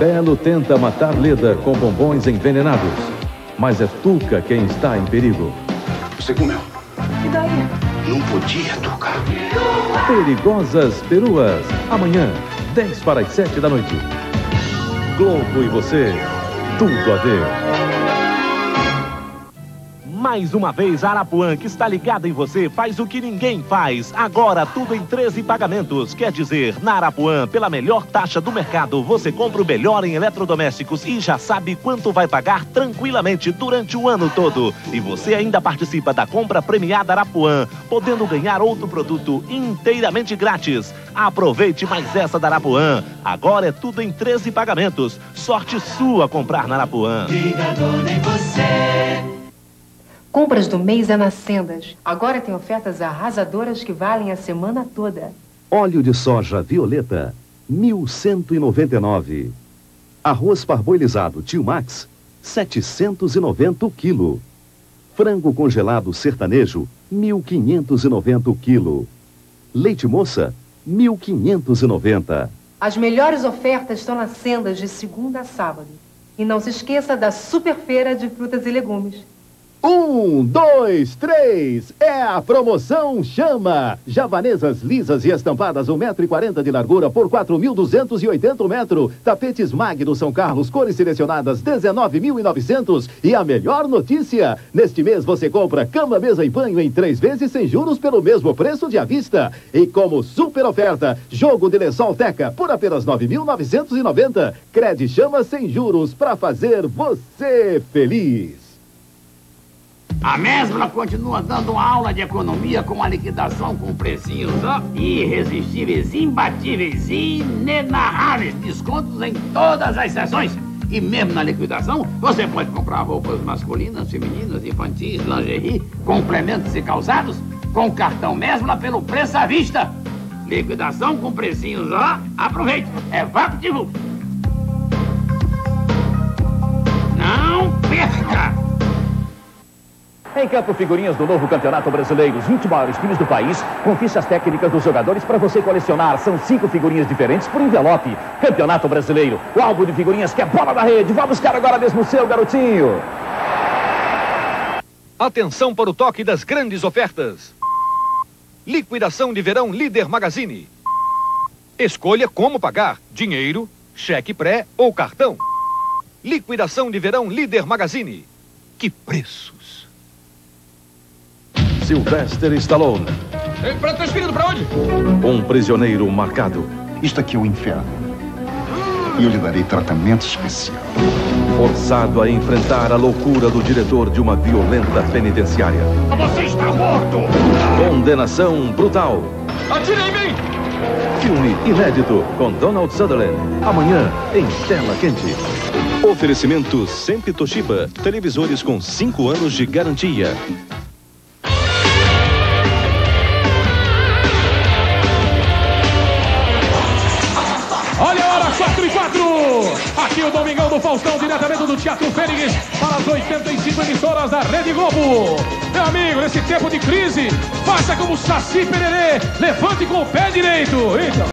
Belo tenta matar Leda com bombons envenenados. Mas é Tuca quem está em perigo. Você comeu? E daí? Não podia, Tuca. Perigosas Peruas. Amanhã, 10 para as 7 da noite. Globo e você, tudo a ver. Mais uma vez, a Arapuã, que está ligada em você, faz o que ninguém faz. Agora, tudo em 13 pagamentos. Quer dizer, na Arapuã, pela melhor taxa do mercado, você compra o melhor em eletrodomésticos e já sabe quanto vai pagar tranquilamente durante o ano todo. E você ainda participa da compra premiada Arapuã, podendo ganhar outro produto inteiramente grátis. Aproveite mais essa da Arapuã. Agora é tudo em 13 pagamentos. Sorte sua comprar na Arapuã. Ligador em você. Compras do mês é nas Sendas. Agora tem ofertas arrasadoras que valem a semana toda. Óleo de soja Violeta, 1.199. Arroz parboilizado Tio Max, 790 o quilo. Frango congelado sertanejo, 1.590 o quilo. Leite moça, 1.590. As melhores ofertas estão nas Sendas de segunda a sábado. E não se esqueça da Super Feira de Frutas e Legumes. 1, 2, 3, é a promoção Chama! Javanesas lisas e estampadas 1,40 m de largura por 4.280 metros. Tapetes Magno São Carlos, cores selecionadas 19.900. E a melhor notícia, neste mês você compra cama, mesa e banho em 3 vezes sem juros pelo mesmo preço de à vista. E como super oferta, jogo de lençol Teca por apenas 9.990. Crede Chama sem juros para fazer você feliz. A Mesbla continua dando uma aula de economia com a liquidação com precinhos irresistíveis, imbatíveis e inenarráveis. Descontos em todas as seções. E mesmo na liquidação, você pode comprar roupas masculinas, femininas, infantis, lingerie, complementos e calçados com cartão Mesbla pelo preço à vista. Liquidação com precinhos, aproveite. É VaptVupt. Não perca! Em Campo Figurinhas do novo Campeonato Brasileiro, os 20 maiores times do país, com fichas técnicas dos jogadores para você colecionar. São 5 figurinhas diferentes por envelope. Campeonato Brasileiro, o álbum de figurinhas que é bola da rede. Vá buscar agora mesmo o seu, garotinho. Atenção para o toque das grandes ofertas. Liquidação de verão Líder Magazine. Escolha como pagar: dinheiro, cheque pré ou cartão. Liquidação de verão Líder Magazine. Que preços! Sylvester Stallone. Tá transferido pra onde? Um prisioneiro marcado. Isto aqui é o inferno. E eu lhe darei tratamento especial. Forçado a enfrentar a loucura do diretor de uma violenta penitenciária. Você está morto! Condenação brutal. Atire em mim! Filme inédito com Donald Sutherland. Amanhã em tela quente. Oferecimento Sempre Toshiba, televisores com 5 anos de garantia. Olha a hora, 4:04. Aqui o Domingão do Faustão, diretamente do Teatro Fênix, para as 85 emissoras da Rede Globo. Meu amigo, nesse tempo de crise, faça como Saci Pererê, levante com o pé direito. Então.